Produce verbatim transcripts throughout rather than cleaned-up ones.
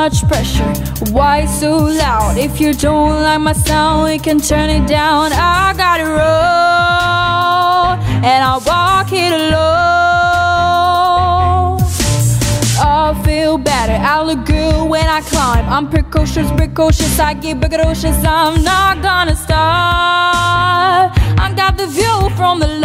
much pressure? Why so loud? If you don't like my sound, we can turn it down. I got it roll, and I walk it alone. I feel better, I look good when I climb. I'm precocious, precocious, I get braggadocious. I'm not gonna stop. I got the view from the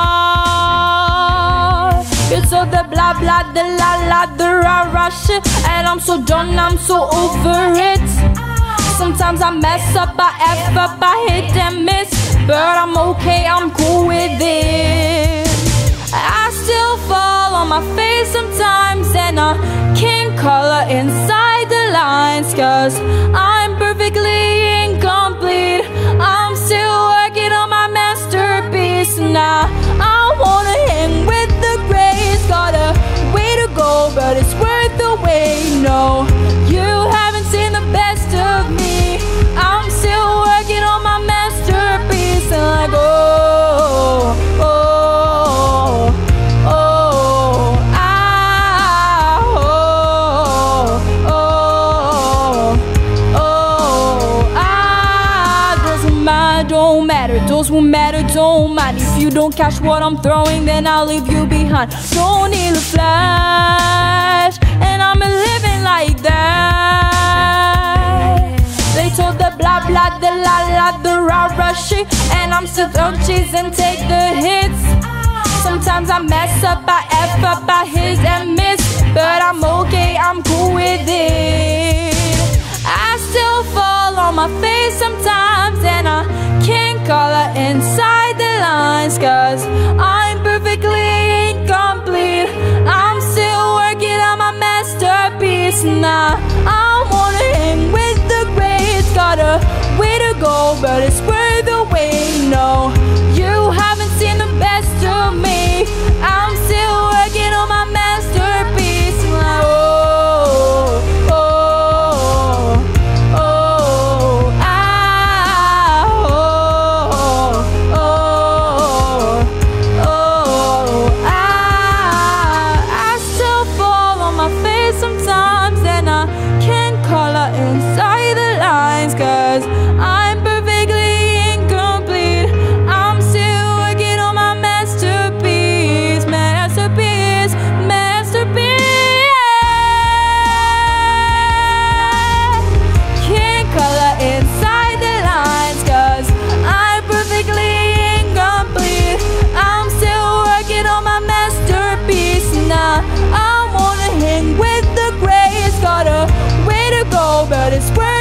lot. It's all the blah blah, the la la, the rah rah shit, and I'm so done, I'm so over it. Sometimes I mess up, I F up, I hit and miss, but I'm okay, I'm cool with it. I still fall on my face sometimes, and I can't color inside the lines, cause I'm perfectly incomplete. I'm still working on my masterpiece. Now I wanna hang with the grace. Got a way to go, but it's worth the wait. No, you haven't seen the best of me. I'm still working on my masterpiece. And like, oh, oh, oh, ah, oh, oh, oh, ah. Doesn't matter, don't matter. Those who matter don't mind. If you don't catch what I'm throwing, then I'll leave you behind. Don't need a flash, and I'm living like that. They told the blah blah, the la la, the rah rah shit, and I'm still throwing cheese and take the hits. Sometimes I mess up, I F up, I hit and miss, but I'm okay, I'm cool with it. I still fall on my face sometimes, and I can't color inside the lines, cause I'm perfectly incomplete. I'm still working on my masterpiece. Now I wanna hang with the greats. Got a way to go, but it's worth the wait. No, you haven't seen the best of me. I'm still working on my masterpiece. Now, oh, oh, oh, ah, oh, oh, oh, ah. I still fall on my face sometimes, and I can't color inside the lines, cause I'm perfectly incomplete. I'm still working on my masterpiece, masterpiece, masterpiece. Can't color inside the lines, cause I'm perfectly incomplete. I'm still working on my masterpiece. Now I wanna hang with the grace. Got a way to go, but it's worth